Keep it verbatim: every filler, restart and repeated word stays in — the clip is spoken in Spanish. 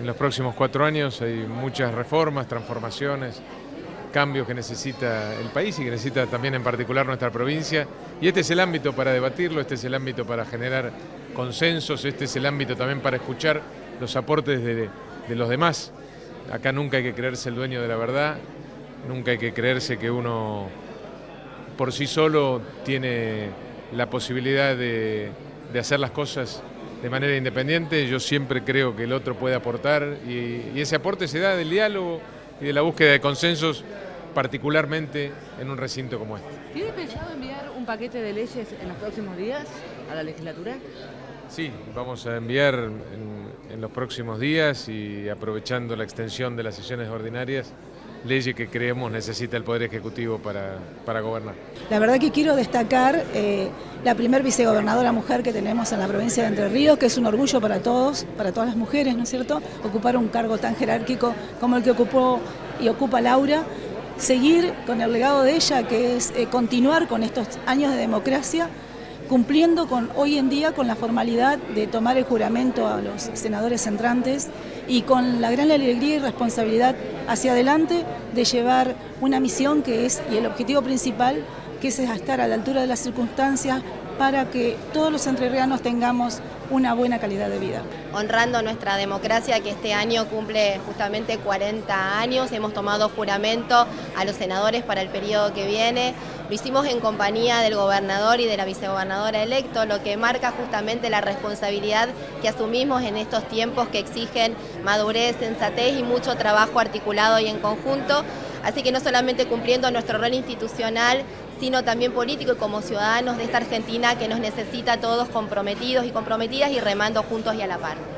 en los próximos cuatro años. Hay muchas reformas, transformaciones, cambios que necesita el país y que necesita también en particular nuestra provincia. Y este es el ámbito para debatirlo, este es el ámbito para generar consensos, este es el ámbito también para escuchar los aportes de, de los demás. Acá nunca hay que creerse el dueño de la verdad, nunca hay que creerse que uno por sí solo tiene la posibilidad de, de hacer las cosas de manera independiente. Yo siempre creo que el otro puede aportar y, y ese aporte se da del diálogo y de la búsqueda de consensos, particularmente en un recinto como este. ¿Tiene pensado enviar un paquete de leyes en los próximos días a la legislatura? Sí, vamos a enviar en, en los próximos días y aprovechando la extensión de las sesiones ordinarias, leyes que creemos necesita el Poder Ejecutivo para, para gobernar. La verdad que quiero destacar eh, la primer vicegobernadora mujer que tenemos en la provincia de Entre Ríos, que es un orgullo para todos, para todas las mujeres, ¿no es cierto?, ocupar un cargo tan jerárquico como el que ocupó y ocupa Laura, seguir con el legado de ella, que es eh, continuar con estos años de democracia, cumpliendo con hoy en día con la formalidad de tomar el juramento a los senadores entrantes y con la gran alegría y responsabilidad hacia adelante de llevar una misión que es, y el objetivo principal, que es estar a la altura de las circunstancias para que todos los entrerrianos tengamos una buena calidad de vida. Honrando nuestra democracia, que este año cumple justamente cuarenta años, hemos tomado juramento a los senadores para el periodo que viene. Lo hicimos en compañía del gobernador y de la vicegobernadora electo, lo que marca justamente la responsabilidad que asumimos en estos tiempos que exigen madurez, sensatez y mucho trabajo articulado y en conjunto. Así que no solamente cumpliendo nuestro rol institucional, sino también político y como ciudadanos de esta Argentina que nos necesita a todos comprometidos y comprometidas y remando juntos y a la par.